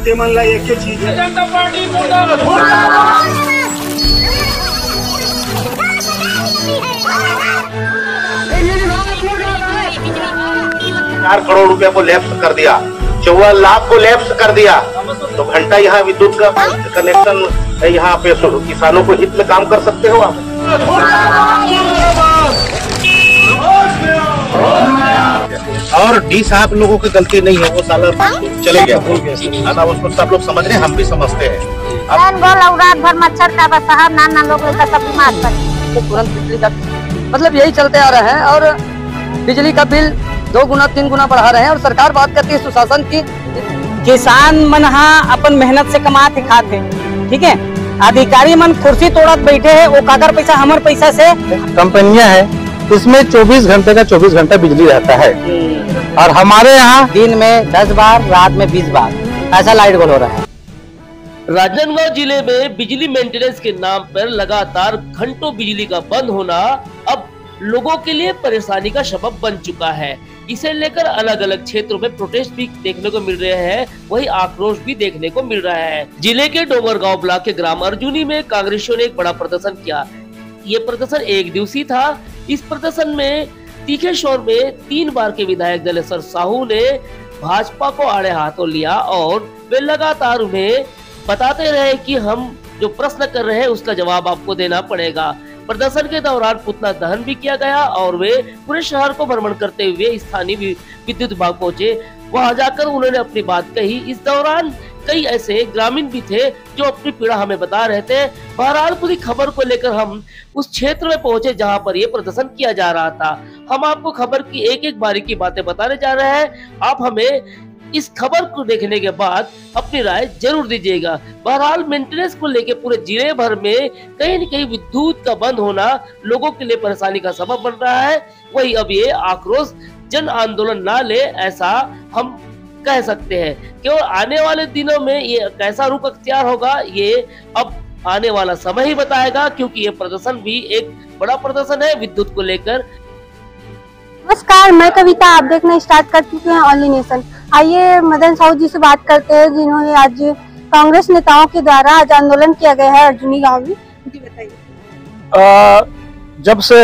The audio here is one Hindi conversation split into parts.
ते मन ला एक चीज है। जनता पार्टी करोड़ रुपए को लैप्स कर दिया, 54 लाख को लैप्स कर दिया, तो घंटा यहाँ विद्युत का कनेक्शन यहाँ पे किसानों को हित में काम कर सकते हो आप। और डी साहब लोगों की गलती नहीं है, वो साला चले गया, भूल गया ना, उसको सब लोग समझ रहे हैं, हम भी समझते हैं। रात भर मच्छर का बस नाना लोग सब बीमार पड़े, तुरंत बिजली का मतलब यही चलते आ रहा है और बिजली का बिल 2 गुना 3 गुना बढ़ा रहे हैं। और सरकार बात करती है सुशासन की। किसान मन अपन मेहनत से कमाते खाते, ठीक है, अधिकारी मन कुर्सी तोड़त बैठे है, वो कागर पैसा हमारे पैसा से। कंपनियां है इसमें 24 घंटे का 24 घंटा बिजली रहता है और हमारे यहाँ दिन में 10 बार, रात में 20 बार ऐसा लाइट गोल हो रहा है। राजनांदगांव जिले में बिजली मेंटेनेंस के नाम पर लगातार घंटों बिजली का बंद होना अब लोगों के लिए परेशानी का सबब बन चुका है। इसे लेकर अलग अलग क्षेत्रों में प्रोटेस्ट भी देखने को मिल रहे हैं, वही आक्रोश भी देखने को मिल रहा है। जिले के डोंगरगांव ब्लॉक के ग्राम अर्जुनी में कांग्रेसियों ने एक बड़ा प्रदर्शन किया। ये प्रदर्शन 1 दिवसीय था। इस प्रदर्शन में तीखे शोर में 3 बार के विधायक दलेश्वर साहू ने भाजपा को आड़े हाथों लिया और वे लगातार उन्हें बताते रहे कि हम जो प्रश्न कर रहे हैं उसका जवाब आपको देना पड़ेगा। प्रदर्शन के दौरान पुतला दहन भी किया गया और वे पूरे शहर को भ्रमण करते हुए स्थानीय विद्युत विभाग पहुंचे। वहां जाकर उन्होंने अपनी बात कही। इस दौरान कई ऐसे ग्रामीण भी थे जो अपनी पीड़ा हमें बता रहे थे। बहरहाल पूरी खबर को लेकर हम उस क्षेत्र में पहुंचे जहां पर ये प्रदर्शन किया जा रहा था। हम आपको खबर की एक एक बारीकी बातें बताने जा रहे हैं। आप हमें इस खबर को देखने के बाद अपनी राय जरूर दीजिएगा। बहरहाल मेंटेनेंस को लेकर पूरे जिले भर में कहीं न कहीं विद्युत का बंद होना लोगों के लिए परेशानी का सबब बन रहा है। वही अब ये आक्रोश जन आंदोलन ना ले, ऐसा हम कह सकते हैं। केवल आने वाले दिनों में ये कैसा रुख अख्तियार होगा ये अब आने वाला समय ही बताएगा, क्योंकि ये प्रदर्शन भी एक बड़ा प्रदर्शन है विद्युत को लेकर। नमस्कार, मैं कविता, आप देखना स्टार्ट कर चुके हैं ओनली नेशन। आइए मदन साहू जी से बात करते हैं, जिन्होंने आज कांग्रेस नेताओं के द्वारा आज आंदोलन किया गया है अर्जुनी गांव में। जी बताइए। जब से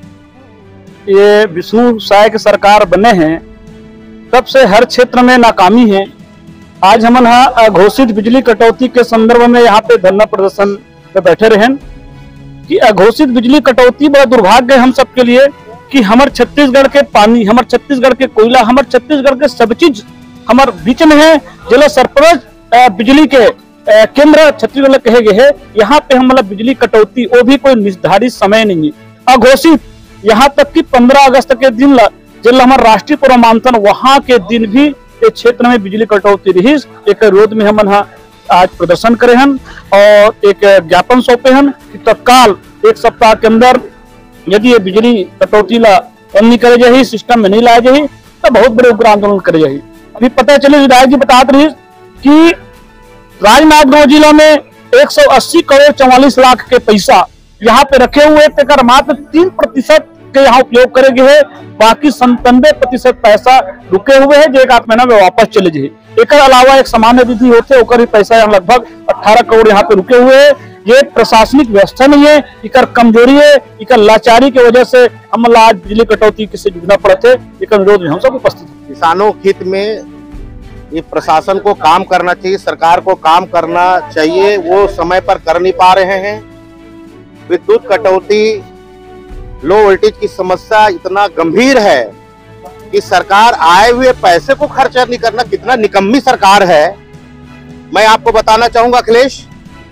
ये विष्णु साय की सरकार बने हैं तब से हर क्षेत्र में नाकामी है। आज हम यहाँ अघोषित बिजली कटौती के संदर्भ में यहाँ पे धरना प्रदर्शन पे बैठे रहे कि अघोषित बिजली कटौती बड़ा दुर्भाग्य है हम सबके लिए कि हमारे छत्तीसगढ़ के पानी, हमारे छत्तीसगढ़ के कोयला, हमारे छत्तीसगढ़ के सब चीज हमारे बीच में है। जिला सरपंच बिजली के केंद्र छत्तीसगढ़ कहे गए है, यहाँ पे हम मतलब बिजली कटौती वो भी कोई निर्धारित समय नहीं है, अघोषित। यहाँ तक कि 15 अगस्त के दिन जिला हमारा राष्ट्रीय पुरमांतन वहाँ के दिन भी एक क्षेत्र में बिजली कटौती रही। एक विरोध में हम आज प्रदर्शन करे हैं और एक ज्ञापन सौंपे हैं कि तत्काल 1 सप्ताह के अंदर यदि ये बिजली कटौती ला बंद नहीं करे जाए, सिस्टम में नहीं लाया जाए तो बहुत बड़े उग्र आंदोलन करे जाए। अभी पता चले विधायक जी बताते रही कि राजनांदगांव जिला में 180 करोड़ 44 लाख के पैसा यहाँ पे रखे हुए थे, मात्र 3% के यहाँ उपयोग करेंगे है, बाकी 97% पैसा रुके हुए है जो 1 महीना में वापस चले जाए। एक अलावा एक सामान्य विधि होते होकर पैसा यहाँ लगभग 18 करोड़ यहाँ पे रुके हुए है। ये प्रशासनिक व्यवस्था नहीं है, इकर कमजोरी है, इकर लाचारी की वजह से हम आज बिजली कटौती से जूझना पड़े थे। एक अनुरोध में हम सब उपस्थित हैं। किसानों के हित में ये प्रशासन को काम करना चाहिए, सरकार को काम करना चाहिए, वो समय पर कर नहीं पा रहे हैं। विद्युत कटौती, लो वोल्टेज की समस्या इतना गंभीर है कि सरकार आए हुए पैसे को खर्चा नहीं करना, कितना निकम्मी सरकार है। मैं आपको बताना चाहूंगा अखिलेश,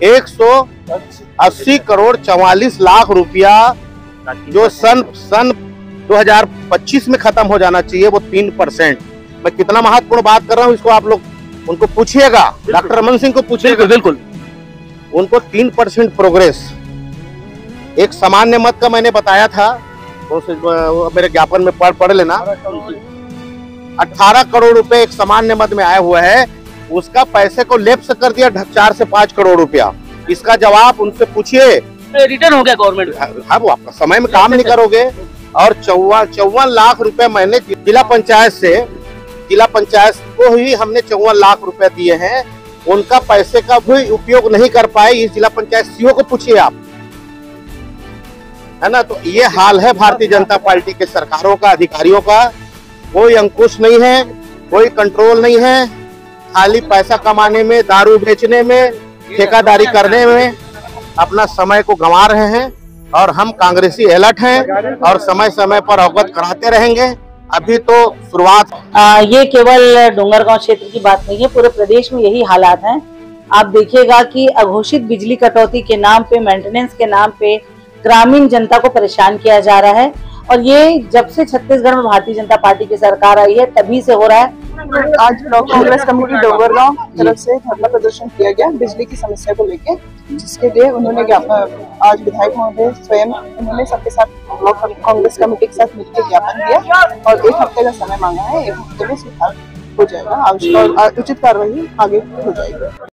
180 करोड़ 44 लाख रुपया जो सन 2025 में खत्म हो जाना चाहिए, वो 3%। मैं कितना महत्वपूर्ण बात कर रहा हूँ, इसको आप लोग उनको पूछिएगा, डॉक्टर रमन सिंह को पूछिएगा। बिल्कुल उनको 3% प्रोग्रेस, एक सामान्य मत का मैंने बताया था, वो मेरे ज्ञापन में पढ़ लेना। 18 करोड़ रुपए एक सामान्य मत में आया हुआ है, उसका पैसे को लेप्स कर दिया 4 से 5 करोड़ रुपया। इसका जवाब उनसे पूछिए। रिटर्न हो गया गवर्नमेंट। हाँ, वो आपका समय में काम नहीं करोगे। और 54 लाख रुपए मैंने जिला पंचायत को ही हमने 54 लाख रुपए दिए हैं। उनका पैसे का भी उपयोग नहीं कर पाए। इस जिला पंचायत सीओ को पूछिए आप, है ना। तो ये हाल है भारतीय जनता पार्टी के सरकारों का, अधिकारियों का। कोई अंकुश नहीं है, कोई कंट्रोल नहीं है, खाली पैसा कमाने में, दारू बेचने में, ठेकादारी करने में अपना समय को गंवा रहे हैं। और हम कांग्रेसी अलर्ट हैं और समय समय पर अवगत कराते रहेंगे। अभी तो शुरुआत। ये केवल डोंगरगांव क्षेत्र की बात नहीं है, पूरे प्रदेश में यही हालात हैं। आप देखिएगा कि अघोषित बिजली कटौती के नाम पे, मेंटेनेंस के नाम पे ग्रामीण जनता को परेशान किया जा रहा है। और ये जब से छत्तीसगढ़ में भारतीय जनता पार्टी की सरकार आई है तभी से हो रहा है। आज ब्लॉक कांग्रेस कमेटी डोंगरगांव तरफ से धरना प्रदर्शन किया गया बिजली की समस्या को लेकर, जिसके लिए उन्होंने आज विधायक महोदय स्वयं उन्होंने सबके साथ ब्लॉक कांग्रेस कमेटी के साथ मिलकर ज्ञापन दिया और 1 हफ्ते का समय मांगा है। 1 हफ्ते में सुधार हो जाएगा, उचित कार्रवाई आगे हो जाएगी।